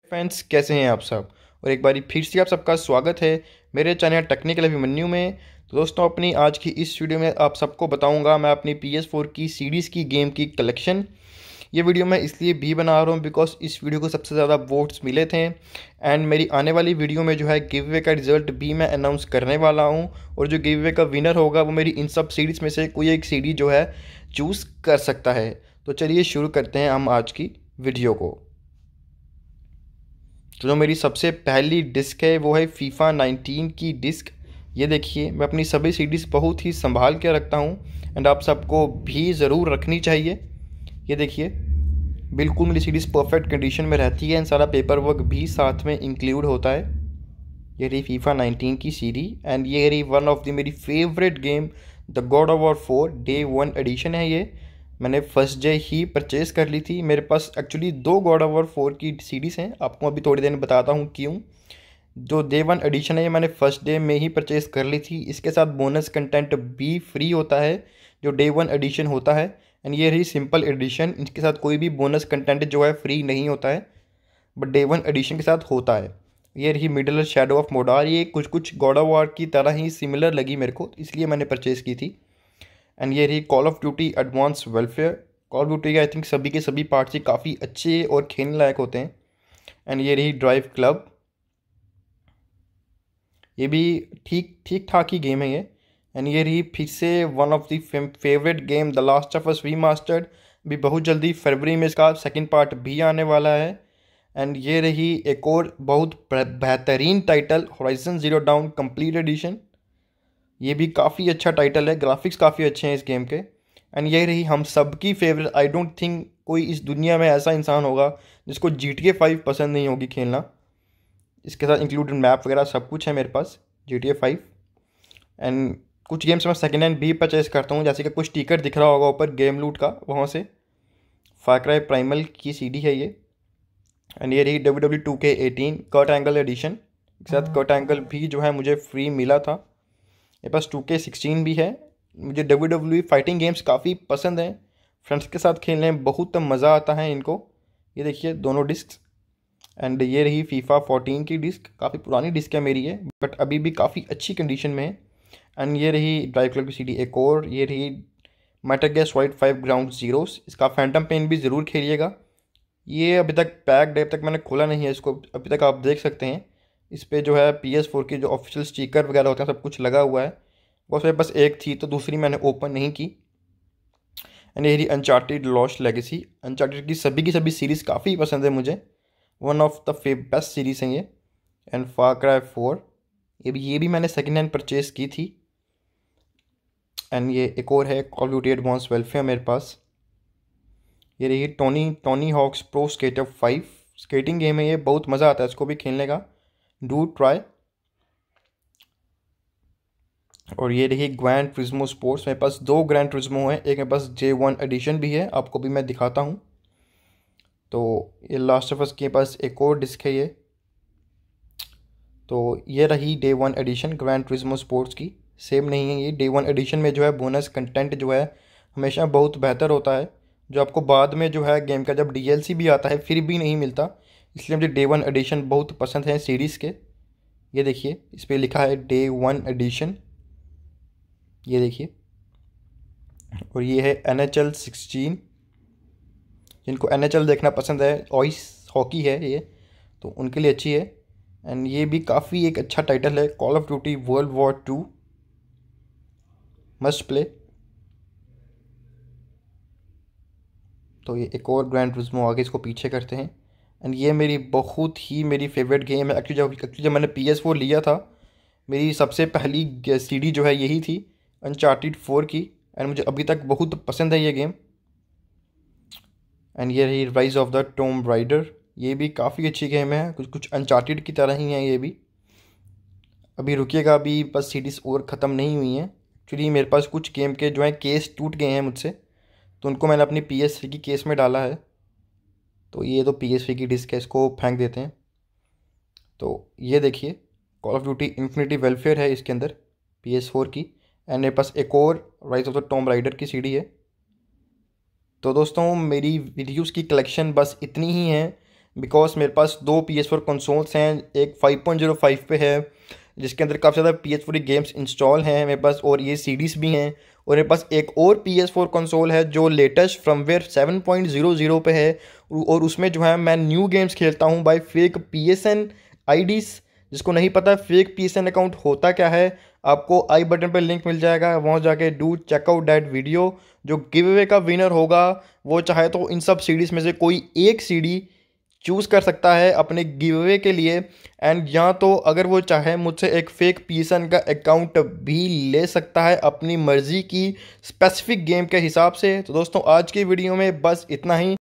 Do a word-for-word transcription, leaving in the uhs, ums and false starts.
Friends, कैसे हैं आप सब। और एक बारी फिर से आप सबका स्वागत है मेरे चैनल टेक्निकल अभिमन्यु में। तो दोस्तों, अपनी आज की इस वीडियो में आप सबको बताऊंगा मैं अपनी पी एस फोर की सीरीज़ की गेम की कलेक्शन। ये वीडियो मैं इसलिए भी बना रहा हूँ बिकॉज इस वीडियो को सबसे ज़्यादा वोट्स मिले थे। एंड मेरी आने वाली वीडियो में जो है गिव अवे का रिजल्ट भी मैं अनाउंस करने वाला हूँ। और जो गिव अवे का विनर होगा वो मेरी इन सब सीरीज़ में से कोई एक सीरीज जो है चूज़ कर सकता है। तो चलिए शुरू करते हैं हम आज की वीडियो को। तो जो मेरी सबसे पहली डिस्क है वो है फीफा नाइनटीन की डिस्क। ये देखिए, मैं अपनी सभी सीडीज़ बहुत ही संभाल के रखता हूँ एंड आप सबको भी ज़रूर रखनी चाहिए। ये देखिए, बिल्कुल मेरी सीडीज़ परफेक्ट कंडीशन में रहती है एंड सारा पेपर वर्क भी साथ में इंक्लूड होता है। ये रही फीफा नाइनटीन की सीडी एंड ये रही वन ऑफ द मेरी favourite game the God of War four day one edition है। ये मैंने फर्स्ट डे ही परचेज़ कर ली थी। मेरे पास एक्चुअली दो गॉड ऑफ वॉर फोर की सीरीज़ हैं, आपको अभी थोड़ी देर में बताता हूँ क्यों। जो डे वन एडिशन है ये मैंने फर्स्ट डे में ही परचेज़ कर ली थी। इसके साथ बोनस कंटेंट भी फ्री होता है जो डे वन एडिशन होता है। एंड ये रही सिंपल एडिशन, इसके साथ कोई भी बोनस कंटेंट जो है फ्री नहीं होता है, बट डे वन एडिशन के साथ होता है। ये रही मिडल शैडो ऑफ मोडार। ये कुछ कुछ गॉड ऑफ वॉर की तरह ही सिमिलर लगी मेरे को, इसलिए मैंने परचेज़ की थी। एंड ये रही Call of Duty Advanced Warfare. Call of Duty के आई थिंक सभी के सभी पार्ट्स ही काफ़ी अच्छे और खेलने लायक होते हैं। एंड ये रही ड्राइव क्लब। ये भी ठीक ठीक ठाक ही गेम है ये। एंड ये रही फिर से one of the favourite game The Last of Us Remastered. भी बहुत जल्दी फरवरी में इसका सेकंड पार्ट भी आने वाला है। एंड ये रही एक और बहुत बेहतरीन title Horizon Zero Dawn Complete Edition. ये भी काफ़ी अच्छा टाइटल है, ग्राफिक्स काफ़ी अच्छे हैं इस गेम के। एंड ये रही हम सबकी फेवरेट, आई डोंट थिंक कोई इस दुनिया में ऐसा इंसान होगा जिसको जी टी ए फाइव पसंद नहीं होगी खेलना। इसके साथ इंक्लूडेड मैप वगैरह सब कुछ है मेरे पास G T A five. And कुछ गेम्स मैं सेकेंड हैंड भी परचेज़ करता हूँ, जैसे कि कुछ टिकट दिख रहा होगा ऊपर गेम लूट का, वहाँ से फार क्राई प्राइमल की सीडी है ये। एंड ये रही W W two K eighteen Kurt Angle edition. इसके साथ कर्ट एंगल भी जो है मुझे फ्री मिला था। मेरे पास टू के सिक्सटीन भी है। मुझे डब्ल्यू डब्ल्यू फाइटिंग गेम्स काफ़ी पसंद हैं, फ्रेंड्स के साथ खेलने में बहुत मज़ा आता है इनको। ये देखिए दोनों डिस्क। एंड ये रही फीफा फोर्टीन की डिस्क, काफ़ी पुरानी डिस्क है मेरी है, बट अभी भी काफ़ी अच्छी कंडीशन में है। एंड ये रही ड्राइव क्लब की सीडी एक और। ये रही Metal Gear Solid five Ground Zeroes. इसका फैंटम पेन भी ज़रूर खेलिएगा। ये अभी तक पैक्ड है, अभी तक मैंने खोला नहीं है इसको। अभी तक आप देख सकते हैं इस पर जो है पी एस फोर की जो ऑफिशियल स्टिकर वगैरह होते हैं सब कुछ लगा हुआ है। बस मेरे पास एक थी तो दूसरी मैंने ओपन नहीं की। एंड ये अनचार्टेड लॉस्ट लेगेसी। अनचार्टेड की सभी की सभी सीरीज़ काफ़ी पसंद है मुझे, वन ऑफ द फे बेस्ट सीरीज़ हैं ये। एंड फार क्राई फोर, ये भी ये भी मैंने सेकेंड हैंड परचेज़ की थी। एंड ये एक और है Call of Duty Advanced Warfare मेरे पास। ये रही Tony Tony Hawk's Pro Skater five. Skating game है ये, बहुत मज़ा आता है इसको भी खेलने का, डू ट्राई। और ये रही ग्रैंड ट्रिज्मो स्पोर्ट्स। मेरे पास दो ग्रैंड ट्रिज्मो है, एक मेरे पास जे वन एडिशन भी है, आपको भी मैं दिखाता हूँ। तो ये लास्ट ऑफ अस के पास एक और डिस्क है ये। तो ये रही day one edition Gran Turismo Sports की। सेम नहीं है ये, डे वन एडिशन में जो है बोनस कंटेंट जो है हमेशा बहुत बेहतर होता है, जो आपको बाद में जो है गेम का जब डी एल सी भी आता है फिर भी नहीं मिलता। इसलिए मुझे डे वन एडिशन बहुत पसंद है सीरीज़ के। ये देखिए इस पर लिखा है डे वन एडिशन, ये देखिए। और ये है एन एच एल सिक्सटीन। जिनको एन एच एल देखना पसंद है, ऑइस हॉकी है ये, तो उनके लिए अच्छी है। एंड ये भी काफ़ी एक अच्छा टाइटल है, Call of Duty World War two, must play. तो ये एक और ग्रैंड ट्रिज्मो आगे इसको पीछे करते हैं। एंड ये मेरी बहुत ही मेरी फेवरेट गेम है। एक्चुअली जब एक्चुअली जब मैंने पी एस फोर लिया था, मेरी सबसे पहली सीडी जो है यही थी अनचार्टेड फोर की। एंड मुझे अभी तक बहुत पसंद है ये गेम। एंड ये रही Rise of the Tomb Raider. ये भी काफ़ी अच्छी गेम है, कुछ कुछ अनचार्टेड की तरह ही है ये भी। अभी रुकिएगा, अभी बस सीडीज़ और ख़त्म नहीं हुई हैं। एक्चुअली मेरे पास कुछ गेम के जो है केस टूट गए हैं मुझसे, तो उनको मैंने अपनी पी एस थ्री की केस में डाला है। तो ये तो पी एस थ्री की डिस्क है, इसको फेंक देते हैं। तो ये देखिए Call of Duty Infinite Warfare है इसके अंदर पी एस फोर की। एंड मेरे पास एक और Rise of the Tomb Raider की सीडी है। तो दोस्तों, मेरी वीडियोस की कलेक्शन बस इतनी ही है। बिकॉज मेरे पास दो पी एस फोर कंसोल्स हैं, एक फाइव पॉइंट ज़ीरो फाइव पे है जिसके अंदर काफ़ी ज़्यादा P S four games install हैं मेरे पास, और ये सीडीज भी हैं। और मेरे पास एक और पी एस फोर कंसोल है जो latest firmware seven point zero zero पे है, और उसमें जो है मैं न्यू गेम्स खेलता हूँ by fake P S N IDs. जिसको नहीं पता fake P S N account होता क्या है, आपको आई बटन पर लिंक मिल जाएगा, वहाँ जाके डू चेकआउट दैट वीडियो। जो गिव अवे का विनर होगा वो चाहे तो इन सब सीडीज में से कोई एक सीडी चूज़ कर सकता है अपने गिव अवे के लिए। एंड या तो अगर वो चाहे मुझसे एक फेक पी एस एन का अकाउंट भी ले सकता है अपनी मर्ज़ी की स्पेसिफिक गेम के हिसाब से। तो दोस्तों आज की वीडियो में बस इतना ही।